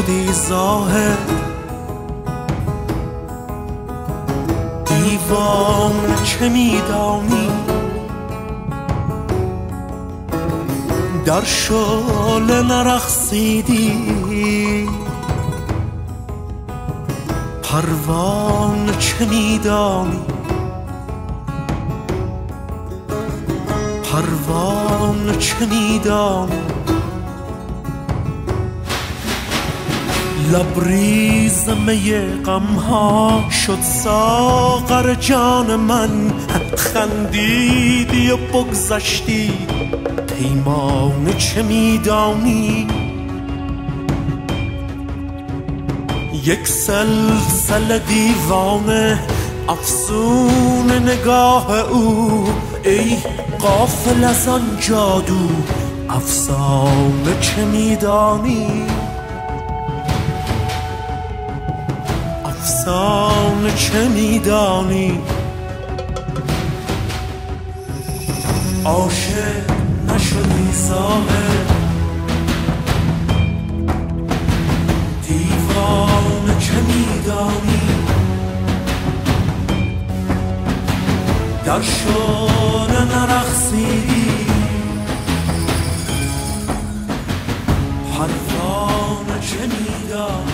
شدی زاهد، دیوانه چه میدانی؟ در شعله نرقصیدی، پروانه چه میدانی؟ پروانه چه میدانی؟ لبریز می غمها شد ساغر جان من، خندیدی و بگذشتی، پیمانه چه میدانی؟ یک سلسله دیوانه افسون نگاه او، ای غافل از آن جادو، افسانه چه میدانی؟ افسانه چه میدانی؟ عاشق نشدی زاهد، دیوانه چه میدانی؟ در شعله نرقصیدی، پروانه چه میدانی؟